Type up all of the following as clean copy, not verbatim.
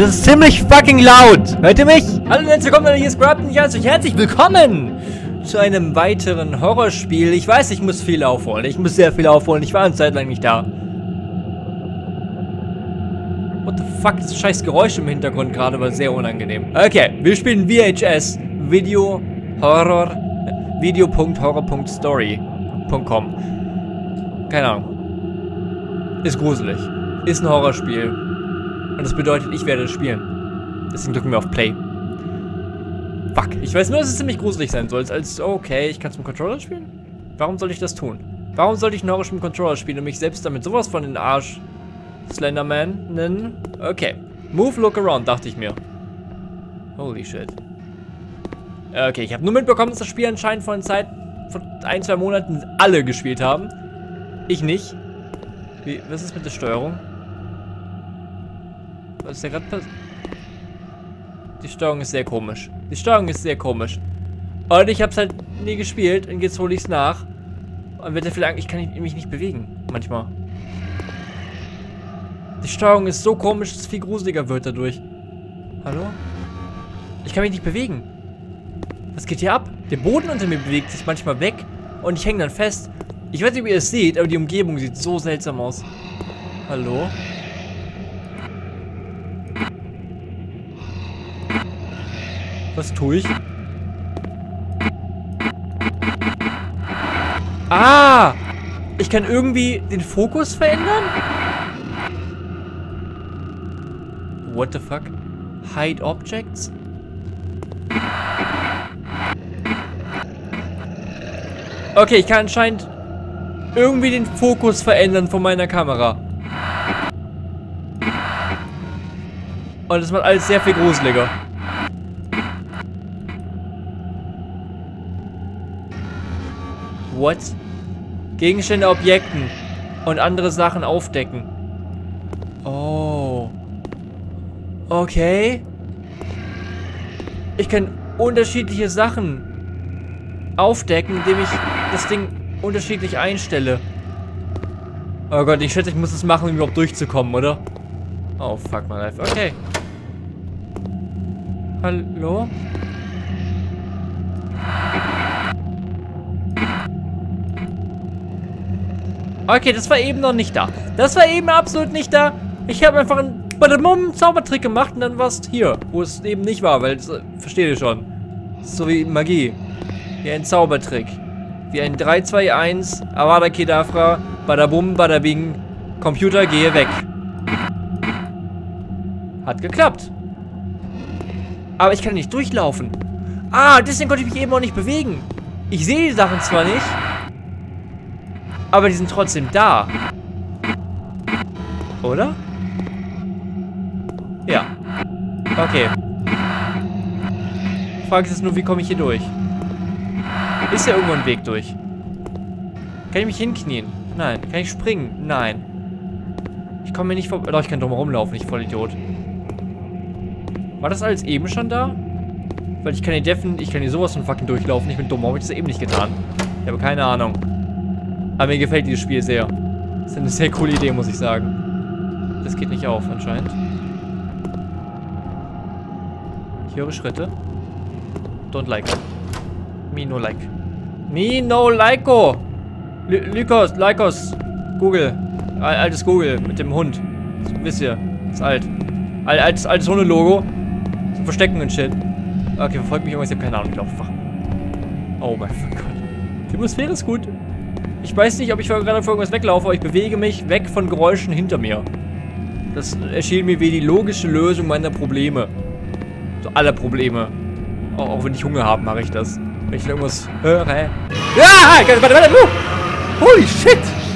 Das ist ziemlich fucking laut. Hört ihr mich? Hallo, herzlich willkommen, hier ist Grub und ich heiße euch herzlich willkommen zu einem weiteren Horrorspiel. Ich weiß, ich muss viel aufholen. Ich muss sehr viel aufholen. Ich war eine Zeit lang nicht da. What the fuck? Das scheiß Geräusch im Hintergrund gerade war sehr unangenehm. Okay, wir spielen VHS. Video.horror.story.com. Keine Ahnung. Ist gruselig. Ist ein Horrorspiel. Und das bedeutet, ich werde es spielen. Deswegen drücken wir auf Play. Fuck. Ich weiß nur, dass es ziemlich gruselig sein soll. Okay, ich kann es mit dem Controller spielen? Warum soll ich das tun? Warum sollte ich ein Horrorspiel mit dem Controller spielen und mich selbst damit sowas von den Arsch Slenderman nennen? Okay. Move, look around, dachte ich mir. Holy shit. Okay, ich habe nur mitbekommen, dass das Spiel anscheinend von 1-2 Monaten alle gespielt haben. Ich nicht. Was ist mit der Steuerung? Was ist da gerade passiert? Die Steuerung ist sehr komisch. Die Steuerung ist sehr komisch. Und ich habe es halt nie gespielt und jetzt hole ich es nach. Und wird dafür sagen, ich kann mich nicht bewegen. Manchmal. Die Steuerung ist so komisch, dass es viel gruseliger wird dadurch. Hallo? Ich kann mich nicht bewegen. Was geht hier ab? Der Boden unter mir bewegt sich manchmal weg und ich hänge dann fest. Ich weiß nicht, ob ihr es seht, aber die Umgebung sieht so seltsam aus. Hallo? Was tue ich? Ah! Ich kann irgendwie den Fokus verändern? What the fuck? Hide Objects? Okay, ich kann anscheinend irgendwie den Fokus verändern von meiner Kamera. Und das macht alles sehr viel gruseliger. What? Gegenstände, Objekten und andere Sachen aufdecken. Oh. Okay. Ich kann unterschiedliche Sachen aufdecken, indem ich das Ding unterschiedlich einstelle. Oh Gott, ich schätze, ich muss das machen, um überhaupt durchzukommen, oder? Oh, fuck my life. Okay. Hallo? Okay, das war eben noch nicht da. Das war eben absolut nicht da. Ich habe einfach einen Zaubertrick gemacht und dann war es hier, wo es eben nicht war, weil, versteht ihr schon. So wie Magie. Wie ein Zaubertrick. Wie ein 3, 2, 1, Avada Kedavra, Badabum, Badabing, Computer, gehe weg. Hat geklappt. Aber ich kann nicht durchlaufen. Ah, deswegen konnte ich mich eben auch nicht bewegen. Ich sehe die Sachen zwar nicht, aber die sind trotzdem da. Oder? Ja. Okay. Die Frage ist nur, wie komme ich hier durch? Ist ja irgendwo ein Weg durch. Kann ich mich hinknien? Nein. Kann ich springen? Nein. Ich komme hier nicht vorbei. Doch, ich kann drum rumlaufen, ich Vollidiot. War das alles eben schon da? Weil ich kann hier sowas von fucking durchlaufen. Ich bin dumm, warum habe ich das eben nicht getan? Ich habe keine Ahnung. Aber mir gefällt dieses Spiel sehr. Das ist eine sehr coole Idee, muss ich sagen. Das geht nicht auf, anscheinend. Ich höre Schritte. Don't like it. Me no like. Me no like-o. Lykos. Google. Altes Google mit dem Hund. Das wisst ihr. Das ist alt. Altes Hundelogo. Zum Verstecken und Shit. Okay, verfolgt mich irgendwas. Ich habe keine Ahnung. Ich laufe einfach. Oh mein Gott. Die Atmosphäre ist gut. Ich weiß nicht, ob ich gerade vor irgendwas weglaufe, aber ich bewege mich weg von Geräuschen hinter mir. Das erschien mir wie die logische Lösung meiner Probleme. So aller Probleme. Auch wenn ich Hunger habe, mache ich das. Wenn ich irgendwas höre. Ja! Warte! Holy shit!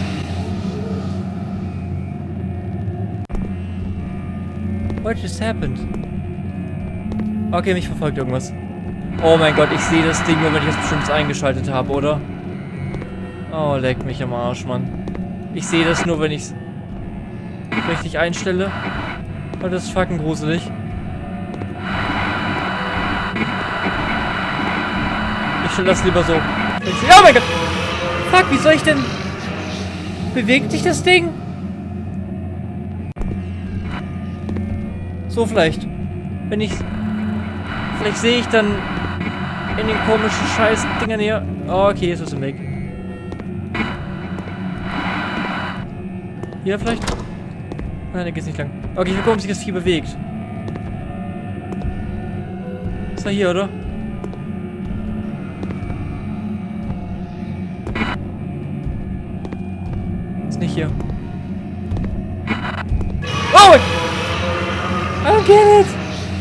What just happened? Okay, mich verfolgt irgendwas. Oh mein Gott, ich sehe das Ding nur, wenn ich das bestimmt eingeschaltet habe, oder? Oh, leck mich am Arsch, Mann. Ich sehe das nur, wenn ich es richtig einstelle. Oh, das ist fucking gruselig. Ich stelle das lieber so. Oh mein Gott! Fuck, wie soll ich denn... Bewegt sich das Ding? So vielleicht. Wenn ich... Vielleicht sehe ich dann in den komischen Scheiß-Dingern hier... Oh, okay, jetzt ist es im Weg. Hier vielleicht? Nein, da geht's nicht lang. Okay, ich will gucken, ob sich das Vieh bewegt. Ist er hier, oder? Ist nicht hier. Oh! I don't get it!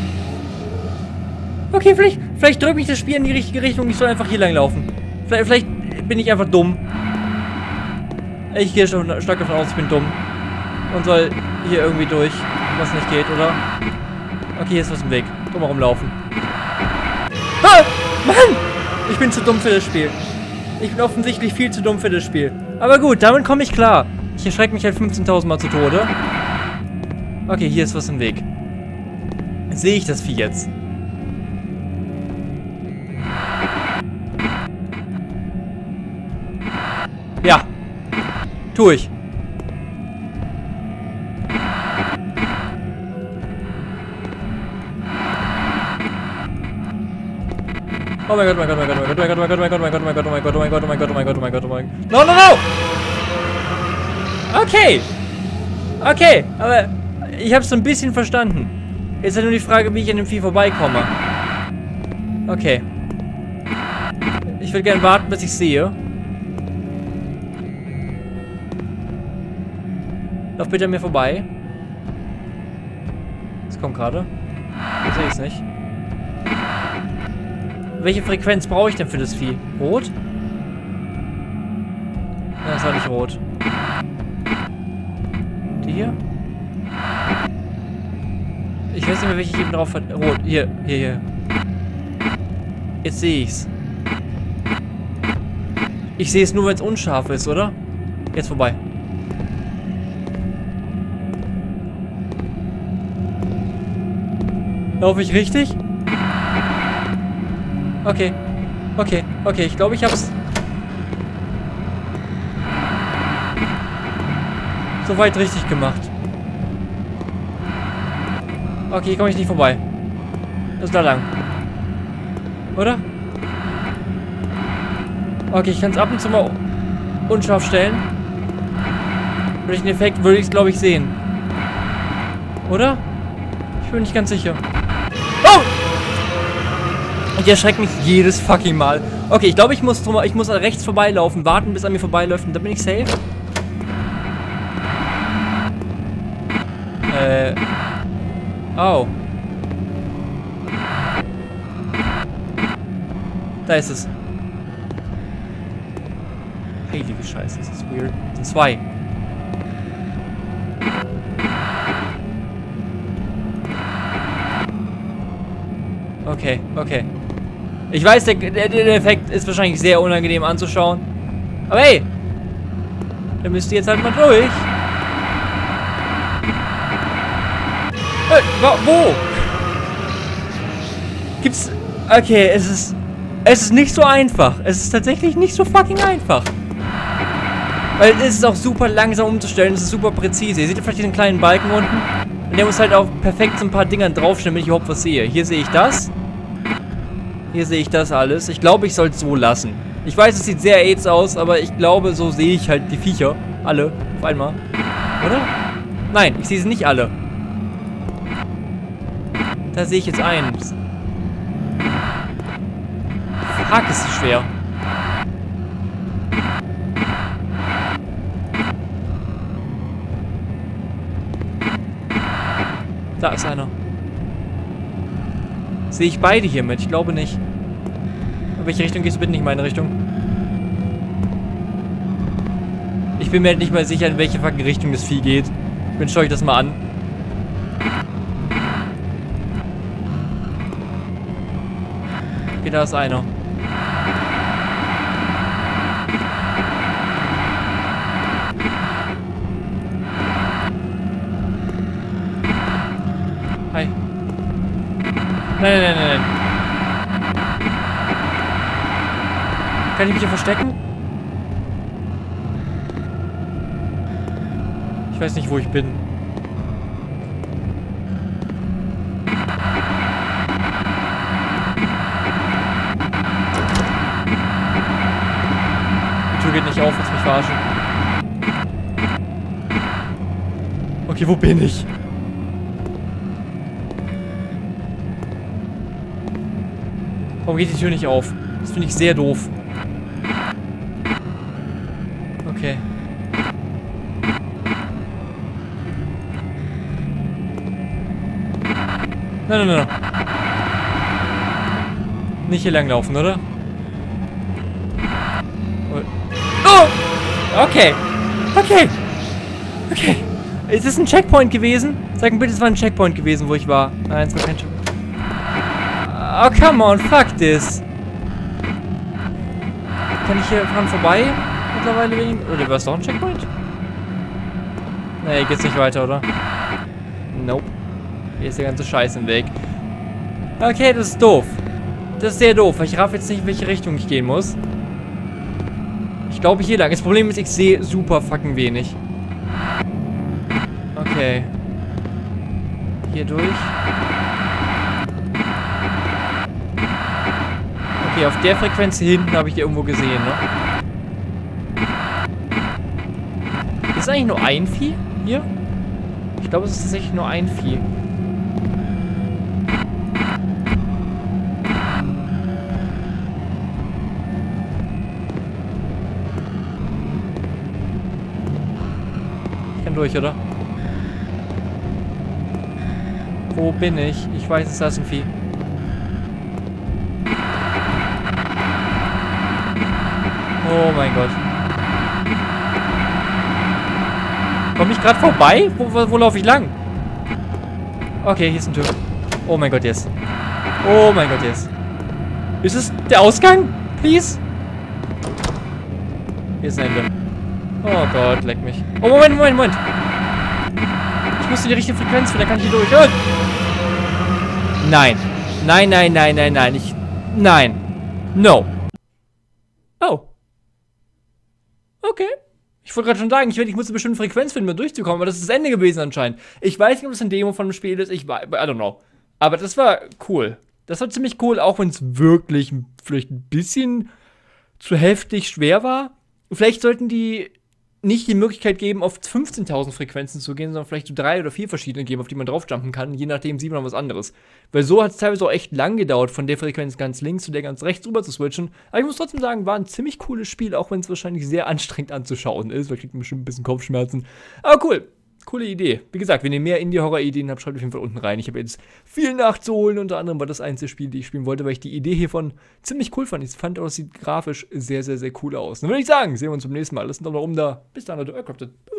Okay, vielleicht drückt mich das Spiel in die richtige Richtung. Ich soll einfach hier lang laufen. Vielleicht bin ich einfach dumm. Ich gehe schon stark davon aus, ich bin dumm. Und soll hier irgendwie durch, was nicht geht, oder? Okay, hier ist was im Weg. Drumherum laufen. Ah! Mann! Ich bin zu dumm für das Spiel. Ich bin offensichtlich viel zu dumm für das Spiel. Aber gut, damit komme ich klar. Ich erschrecke mich halt 15.000 Mal zu Tode. Okay, hier ist was im Weg. Sehe ich das Vieh jetzt? Ja. Tue ich. Oh mein Gott, mein Gott, mein Gott, mein Gott, mein Gott, mein Gott, mein Gott, mein Gott, mein Gott, mein Gott, mein Gott, mein Gott, mein Gott, mein Gott, mein Gott. No, no, no! Okay. Okay, aber ich habe es so ein bisschen verstanden. Jetzt ist ja nur die Frage, wie ich an dem Vieh vorbeikomme. Okay. Ich würde gerne warten, bis ich sehe. Lauf bitte an mir vorbei. Es kommt gerade. Ich sehe es nicht. Welche Frequenz brauche ich denn für das Vieh? Rot? Ja, das war nicht rot. Die hier? Ich weiß nicht mehr, welche ich eben drauf hat. Rot. Hier, hier, hier. Jetzt sehe ich's. Ich sehe es nur, wenn es unscharf ist, oder? Jetzt vorbei. Laufe ich richtig? Okay. Okay. Okay. Ich glaube, ich hab's soweit richtig gemacht. Okay, hier komme ich nicht vorbei. Das ist da lang. Oder? Okay, ich kann es ab und zu mal unscharf stellen. Durch den Effekt würde ich es, glaube ich, sehen. Oder? Ich bin nicht ganz sicher. Oh! Und der erschreckt mich jedes fucking Mal. Okay, ich glaube, ich muss rechts vorbeilaufen, warten, bis er mir vorbeiläuft und dann bin ich safe. Oh. Da ist es. Heilige Scheiße, das ist weird. Das sind zwei. Okay, okay. Ich weiß, der Effekt ist wahrscheinlich sehr unangenehm anzuschauen. Aber hey! Da müsst ihr jetzt halt mal durch. Wo? Gibt's... Okay, es ist nicht so einfach. Es ist tatsächlich nicht so fucking einfach. Weil es ist auch super langsam umzustellen. Es ist super präzise. Ihr seht vielleicht diesen kleinen Balken unten. Und der muss halt auch perfekt so ein paar Dingern draufstellen, damit ich überhaupt was sehe. Hier sehe ich das. Hier sehe ich das alles. Ich glaube, ich soll es so lassen. Ich weiß, es sieht sehr AIDS aus, aber ich glaube, so sehe ich halt die Viecher. Alle. Auf einmal. Oder? Nein, ich sehe sie nicht alle. Da sehe ich jetzt eins. Fuck, ist das schwer. Da ist einer. Sehe ich beide hier mit? Ich glaube nicht. In welche Richtung gehst du bitte? Nicht meine Richtung. Ich bin mir halt nicht mal sicher, in welche fucking Richtung das Vieh geht. Dann schaue ich das mal an. Okay, da ist einer. Hi. Nein, nein, nein, nein. Kann ich mich hier verstecken? Ich weiß nicht, wo ich bin. geht nicht auf, willst mich verarschen. Okay, wo bin ich? Warum geht die Tür nicht auf? Das finde ich sehr doof. Okay. Nein, nein, nein. Nicht hier langlaufen, oder? Oh! Okay. Okay. Okay. Ist es ein Checkpoint gewesen? Sag mir bitte, es war ein Checkpoint gewesen, wo ich war. Nein, es war kein Checkpoint. Oh, come on, fuck this. Kann ich hier dran vorbei? Mittlerweile wegen... Oder war es doch ein Checkpoint? Nee, hier geht's nicht weiter, oder? Nope. Hier ist der ganze Scheiß im Weg. Okay, das ist doof. Das ist sehr doof, weil ich raff jetzt nicht, in welche Richtung ich gehen muss. Ich glaube hier lang. Das Problem ist, ich sehe super fucking wenig. Okay. Hier durch. Okay, auf der Frequenz hier hinten habe ich die irgendwo gesehen, ne? Ist es eigentlich nur ein Vieh hier? Ich glaube, es ist tatsächlich nur ein Vieh. Ich kann durch, oder? Wo bin ich? Ich weiß, es ist ein Vieh. Oh mein Gott. Komme ich gerade vorbei? Wo laufe ich lang? Okay, hier ist eine Tür. Oh mein Gott, yes. Oh mein Gott, yes. Ist es der Ausgang? Please? Hier ist ein Ende. Oh Gott, leck mich. Oh, Moment, Moment, Moment. Ich muss in die richtige Frequenz, dann kann ich hier durch. Oh. Nein. Nein, nein, nein, nein, nein. Nein. No. Oh. Okay. Ich wollte gerade schon sagen, ich muss eine bestimmte Frequenz finden, um durchzukommen, aber das ist das Ende gewesen anscheinend. Ich weiß nicht, ob das eine Demo von dem Spiel ist, I don't know. Aber das war cool. Das war ziemlich cool, auch wenn es wirklich vielleicht ein bisschen zu heftig schwer war. Vielleicht sollten die nicht die Möglichkeit geben, auf 15.000 Frequenzen zu gehen, sondern vielleicht so 3 oder 4 verschiedene geben, auf die man draufjumpen kann. Je nachdem sieht man was anderes. Weil so hat es teilweise auch echt lang gedauert, von der Frequenz ganz links zu der ganz rechts rüber zu switchen. Aber ich muss trotzdem sagen, war ein ziemlich cooles Spiel, auch wenn es wahrscheinlich sehr anstrengend anzuschauen ist. Weil kriegt man bestimmt ein bisschen Kopfschmerzen. Aber cool. Coole Idee. Wie gesagt, wenn ihr mehr Indie-Horror-Ideen habt, schreibt auf jeden Fall unten rein. Ich habe jetzt viel nachzuholen. Unter anderem war das einzige Spiel, die ich spielen wollte, weil ich die Idee hiervon ziemlich cool fand. Ich fand auch, es sieht grafisch sehr, sehr, sehr cool aus. Dann würde ich sagen, sehen wir uns beim nächsten Mal. Lasst einen Daumen nach oben da. Bis dann, Leute. Crafted.